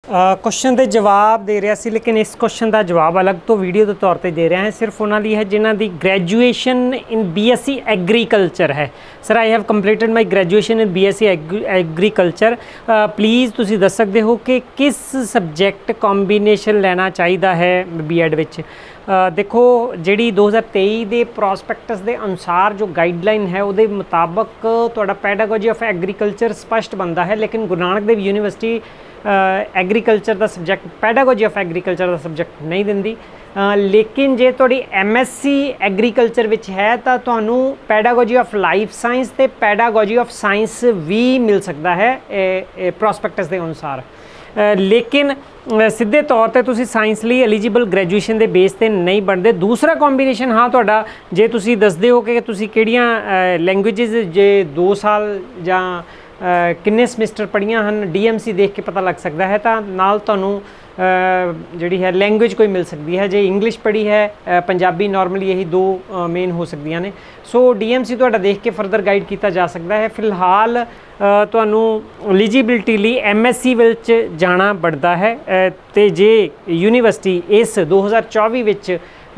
Question के जवाब दे रहा सी, लेकिन इस क्वेश्चन का जवाब अलग तो वीडियो के तौर पर दे रहा है। सिर्फ उन्होंने है जिन्हों की ग्रैजुएशन इन BSc एग्रीकल्चर है। Sir I have completed my graduation in BSc agriculture. Please तुसी दस सकते हो कि किस सबजैक्ट कॉम्बीनेशन लेना चाहिए है B.Ed विच। देखो जी 2023 के प्रॉस्पैक्टस के अनुसार जो गाइडलाइन है वो मुताबक तुहाडा पैडागोजी ऑफ एग्रीकल्चर स्पष्ट बनता है, लेकिन गुरु नानक देव यूनीवर्सिटी एग्रीकल्चर का सबजैक्ट पैडागोजी ऑफ एग्रीकल्चर का सबजैक्ट नहीं दिंदी। लेकिन जे तुहाडी MSc एग्रीकल्चर विच है तो तुहानू पैडागोजी ऑफ लाइफ साइंस ते पैडागोजी ऑफ साइंस भी मिल सकता है प्रॉस्पैक्टस के अनुसार। लेकिन सीधे तौर पर तुसी साइंस लिए एलीजिबल ग्रैजुएशन के बेस पर नहीं बनते। दूसरा कॉम्बीनेशन हाँ तुहाडा जे तुसी दसदे हो कि तुसी किहड़ियां लैंग्वेजेस जे 2 साल जां किन्ने समैस्टर पढ़ियां हैं DMC देख के पता लग सकता है, तो नाल तुहानू जिहड़ी है लैंग्वेज कोई मिल सकती है। जे इंग्लिश पढ़ी है पंजाबी नॉर्मली यही 2 मेन हो सकदियां ने। सो DMC तुहाडा देख के फर्दर गाइड किया जा सकता है। फिलहाल तुहानू एलिजिबिलिटी लिए MSc विच जाना पड़ता है। तो जे यूनीवर्सिटी इस 2024 विच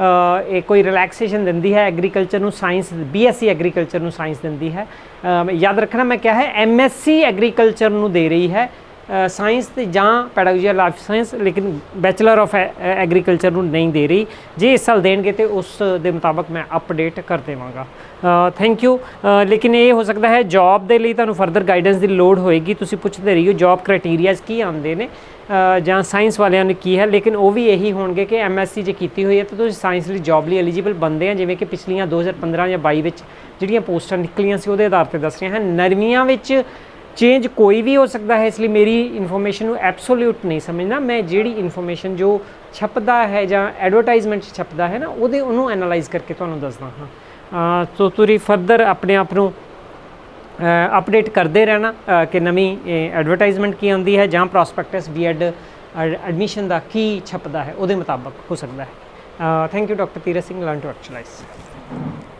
कोई रिलैक्सेशन दिंदी है एग्रीकल्चर नू साइंस BSc एग्रीकल्चर नू साइंस दिंदी है। याद रखना मैं क्या है MSc एग्रीकल्चर नू दे रही है साइंस जां पैडागोजी ऑफ लाइफ साइंस, लेकिन बैचलर ऑफ एग्रीकल्चर नू नहीं दे रही। जे इस साल देंगे तो उस दे मुताबक मैं अपडेट कर देवांगा। Thank you. लेकिन ये हो सकता है जॉब के लिए तुहानू फर्दर गाइडेंस की लोड़ होएगी। तुसी पुछते रहियो जॉब क्राइटेरियाज की आते हैं जां साइंस वालियां ने की है, लेकिन वो भी यही होंगे कि MSc जे की हुई है तो साइंस लिए जॉब लिए एलीजिबल बनते हैं। जिमें कि पिछलियां 2015 या 22 में जिहड़ियां पोस्टां निकलियां सी उहदे आधार पर दस रहे हैं। नरवियां विच चेंज कोई भी हो सकता है, इसलिए मेरी इन्फॉर्मेशन को एब्सोल्यूट नहीं समझना। मैं जिहड़ी इन्फॉर्मेशन जो छपदा है जां एडवरटाइजमेंट छपदा है ना उन्होंने एनालाइज करके तुहानू दसदा हाँ। तो तुसी फर्दर अपने आप को अपडेट करते रहना कि नवी एडवरटाइजमेंट की आती है जां प्रॉस्पैक्टस B.Ed एडमिशन का की छपदा है वो मुताबक हो सकता है। Thank you doctor Tirath Singh, learn to actualise.